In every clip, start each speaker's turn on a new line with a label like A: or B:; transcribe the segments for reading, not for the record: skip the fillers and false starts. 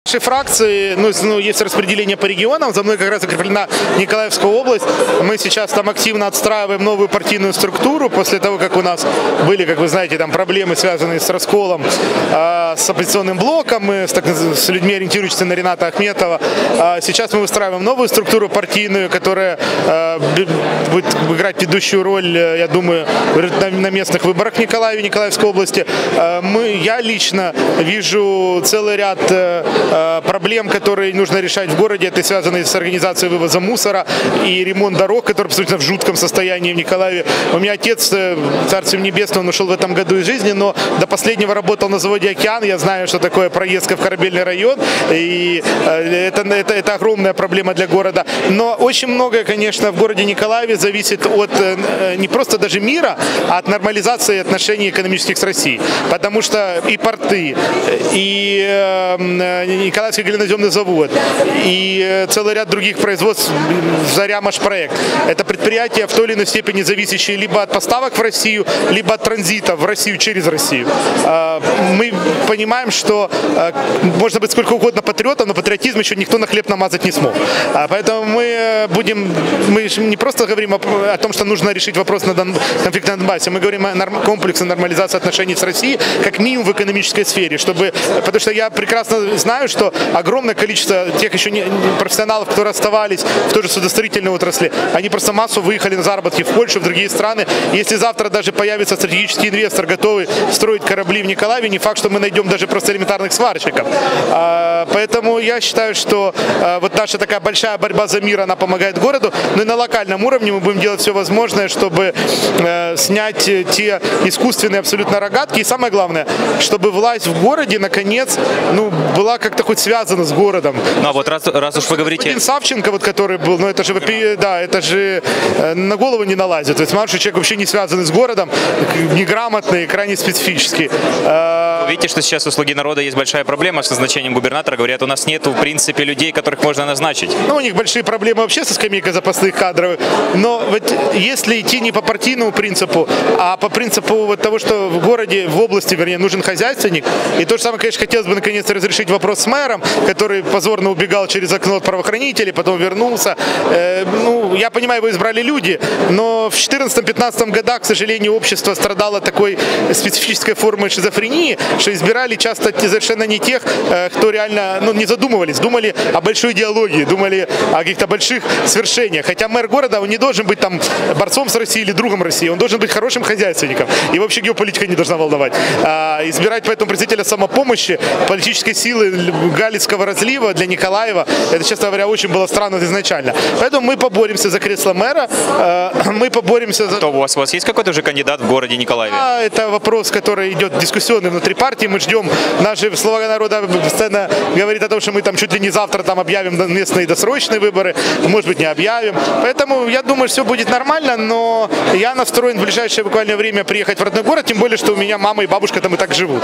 A: В нашей фракции есть распределение по регионам, за мной как раз закреплена Николаевская область. Мы сейчас там активно отстраиваем новую партийную структуру после того, как у нас были, как вы знаете, там проблемы, связанные с расколом с оппозиционным блоком, с людьми, ориентирующимися на Рената Ахметова. Сейчас мы выстраиваем новую структуру партийную, которая будет играть ведущую роль, я думаю, на местных выборах в Николаеве, Николаевской области. Я лично вижу целый ряд проблем, которые нужно решать в городе. Это связано с организацией вывоза мусора и ремонт дорог, который абсолютно в жутком состоянии в Николаеве. У меня отец, Царствием Небесным, он ушел в этом году из жизни, но до последнего работал на заводе «Океан». Я знаю, что такое проездка в Корабельный район, и это огромная проблема для города. Но очень многое, конечно, в городе Николаеве зависит от не просто даже мира, а от нормализации отношений экономических с Россией. Потому что и порты, и Николаевский глиноземный завод, и целый ряд других производств, «Заря-Машпроект». Это предприятия в той или иной степени зависящие либо от поставок в Россию, либо от транзита в Россию через Россию. Мы понимаем, что можно быть сколько угодно патриотом, но патриотизм еще никто на хлеб намазать не смог. Поэтому мы не просто говорим о том, что нужно решить вопрос конфликта на Донбассе, мы говорим о комплексной нормализации отношений с Россией, как минимум в экономической сфере, потому что я прекрасно знаю, что огромное количество тех еще профессионалов, которые оставались в той же судостроительной отрасли, они просто массово выехали на заработки в Польшу, в другие страны. Если завтра даже появится стратегический инвестор, готовый строить корабли в Николаеве, не факт, что мы найдем даже просто элементарных сварщиков. Поэтому я считаю, что вот наша такая большая борьба за мир, она помогает городу, но и на локальном уровне мы будем делать все возможное, чтобы снять те искусственные абсолютно рогатки. И самое главное, чтобы власть в городе, наконец, была как-то хоть связана с городом.
B: Ну а вот раз уж вы говорите...
A: Господин Савченко, который был, это же на голову не налазит. То есть, мало что человек вообще не связанный с городом, неграмотный, крайне специфический.
B: Вы видите, что сейчас у «Слуги народа» есть большая проблема с назначением губернатора. Говорят, у нас нет, в принципе, людей, которых можно назначить.
A: У них большие проблемы вообще со скамейкой запасных кадров. Но вот если идти не по партийному принципу, а по принципу того, что в городе, в области, вернее, нужен хозяйственник. И то же самое, конечно, хотелось бы наконец-то разрешить вопрос с мэром, который позорно убегал через окно от правоохранителей, потом вернулся. Я понимаю, его избрали люди, но в 2014-2015 годах, к сожалению, общество страдало такой специфической формой шизофрении, что избирали часто совершенно не тех, кто реально не задумывались, думали о большой идеологии, думали о каких-то больших свершениях. Хотя мэр города, он не должен быть там борцом с Россией или другом России, он должен быть хорошим хозяйственником. И вообще геополитика не должна волновать. Избирать поэтому представителя самопомощи, политической силы Галицкого разлива для Николаева, это, честно говоря, очень было странно изначально. Поэтому мы поборемся за кресло мэра, мы поборемся за...
B: Кто у вас есть какой-то уже кандидат в городе Николаеве?
A: Это вопрос, который идет дискуссионный внутри партии. Мы ждем, наши «Слуга народа» постоянно говорит о том, что мы там чуть ли не завтра там объявим местные досрочные выборы, может быть, не объявим. Поэтому я думаю, все будет нормально, но я настроен в ближайшее буквально время приехать в родной город, тем более, что у меня мама и бабушка там и так живут.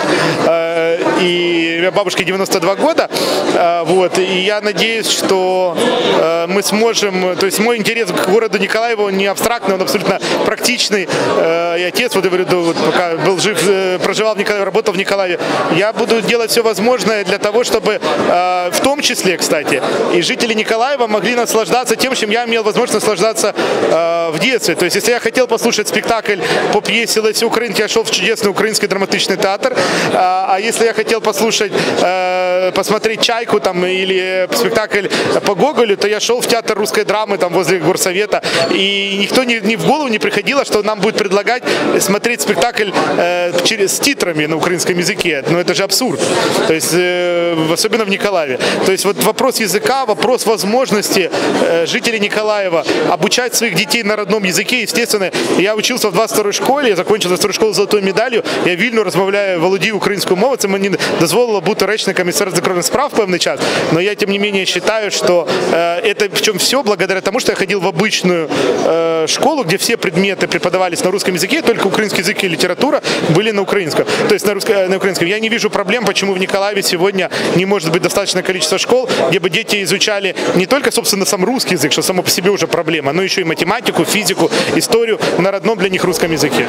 A: И бабушке 92 года, и я надеюсь, что мы сможем, то есть мой интерес к городу Николаеву, он не абстрактный, он абсолютно практичный. И отец, пока был жив, проживал в Николаеве, работал в Николаеве, я буду делать все возможное для того, чтобы, в том числе, кстати, и жители Николаева могли наслаждаться тем, чем я имел возможность наслаждаться в детстве. То есть, если я хотел послушать спектакль по пьесе «Леси Українки», я шел в чудесный украинский драматичный театр, а если я хотел посмотреть «Чайку» или спектакль по Гоголю, то я шел в театр русской драмы возле горсовета, и никто ни в голову не приходило, что нам будет предлагать смотреть спектакль с титрами на украинском языке. Но это же абсурд. То есть, особенно в Николаеве. То есть вот вопрос языка, вопрос возможности жителей Николаева обучать своих детей на родном языке. Естественно, я учился в 22-й школі, я закончил 22-ю школу з золотою медаллю, я вільно розмовляю, володію українською мовою, це мені дозволило бути речником Міністерства закордонних справ певний час, но я, тем не менее, считаю, что это в чем все благодаря тому, что я ходил в обычную школу, где все предметы преподавались на русском языке, только украинский язык и литература были на украинском. То есть на украинском. Я не вижу проблем, почему в Николаеве сегодня не может быть достаточное количество школ, где бы дети изучали не только, собственно, сам русский язык, что само по себе уже проблема, но еще и математику, физику, историю на родном для них русском языке.